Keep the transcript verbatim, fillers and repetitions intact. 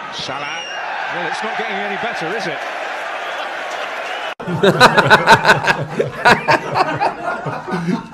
Salah. Well, it's not getting any better, is it?